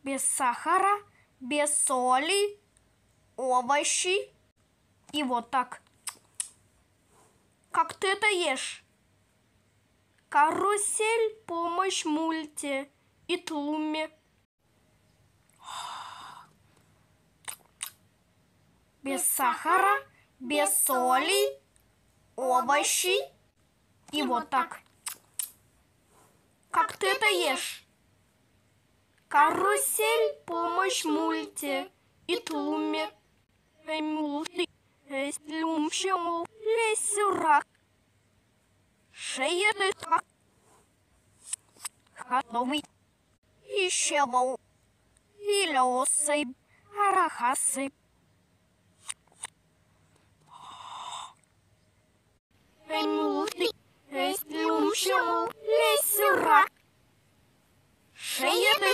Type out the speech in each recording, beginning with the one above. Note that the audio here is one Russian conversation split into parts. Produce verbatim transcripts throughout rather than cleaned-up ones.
без сахара, без соли, овощи. И вот так. Как ты это ешь? Карусель, помощь мульте и тлуме. Без сахара, без соли, овощи. И вот так. Как ты это ешь? Карусель, помощь мульте и тлуме. Люмщему лесюрак. Шея готовый. Еще вол. Илеосы. Арахасы. Люмщему лесюрак. Шея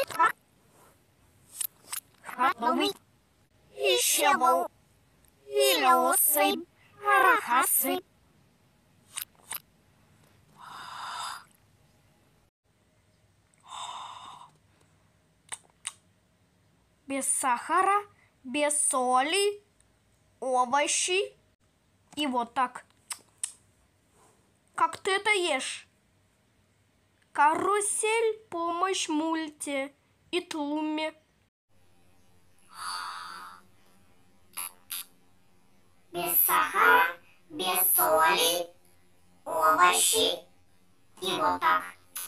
готовый. Еще вол. Илеосы. Арахасы. Без сахара, без соли, овощи. И вот так. Как ты это ешь? Карусель, помощь мульте и тлуме. Без сахара, без соли, овощи. И вот так.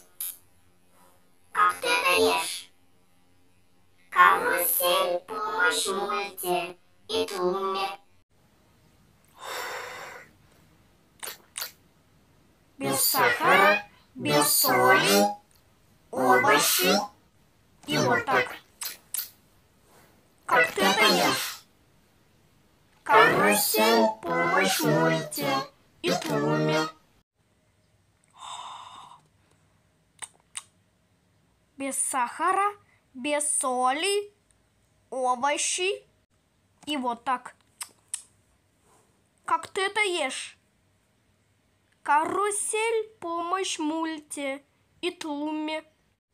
Как ты это ешь? Карусель, помощь мульте и тлуме. Без сахара, без соли, овощи. И вот так. Как ты это ешь? Карусель, помощь мульте и тлуме. Без сахара, без соли, овощи. И вот так. Как ты это ешь? Карусель, помощь мульте и тлуме.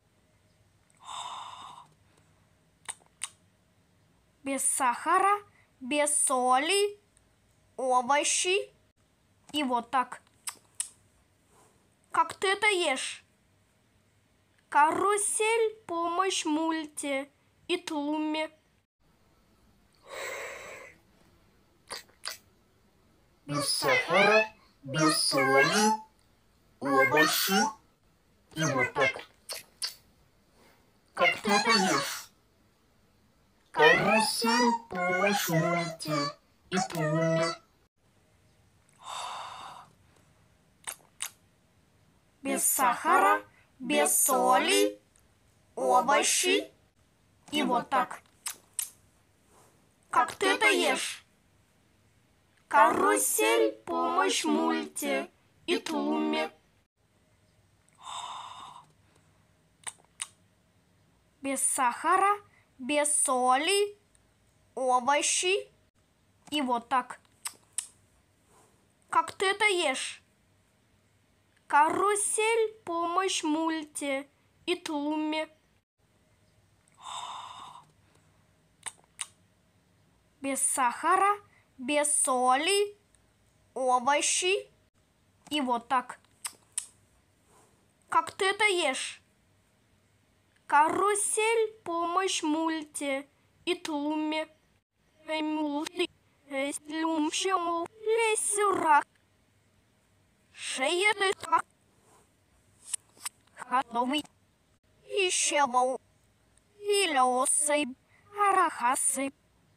Без сахара, без соли, овощи. И вот так. Как ты это ешь? Карусель, помощь мульте и тлуме. Без сахара, без соли, овощи. И вот так. Как ты это ешь? Карусель, помощь мульте и тлуме. Без сахара, без соли, овощи. И вот так. Как ты это ешь? Карусель, помощь мульте и тлуме. Без сахара, без соли, овощи. И вот так. Как ты это ешь? Карусель, помощь мульте и тлуме. Без сахара, без соли, овощи. И вот так. Как ты это ешь? Карусель, помощь мульте и тлуме. Люмщему лесюрак. Шея готовый. Еще вол. Илеосы. Арахасы.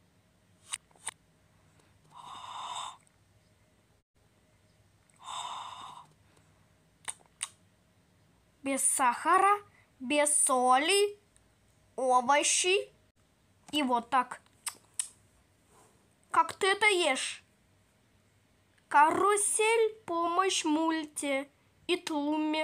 Без сахара, без соли, овощи. И вот так. Как ты это ешь? Карусель, помощь мульте и тлуме.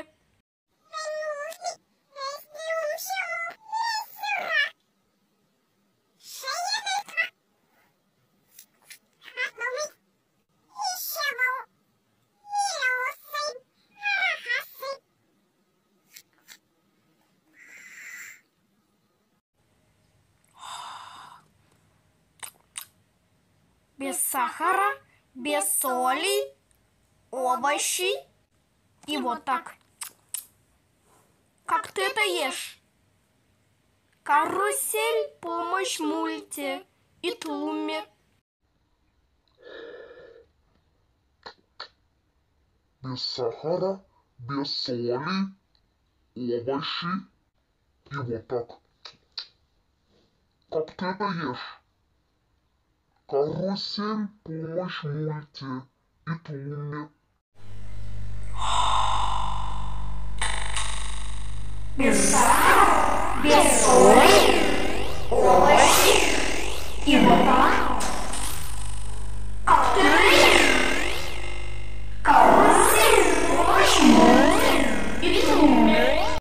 без сахара, без соли, овощи. И вот так. Как ты это ешь? Карусель, помощь мульте и тлуме. Без сахара, без соли, овощи. И вот так. Как ты это ешь? Карусель, помощь мульте и тлуме. Без сахара, без соли, овощи. И вот так. Как ты это ешь? Карусель, помощь мульте и тлуме.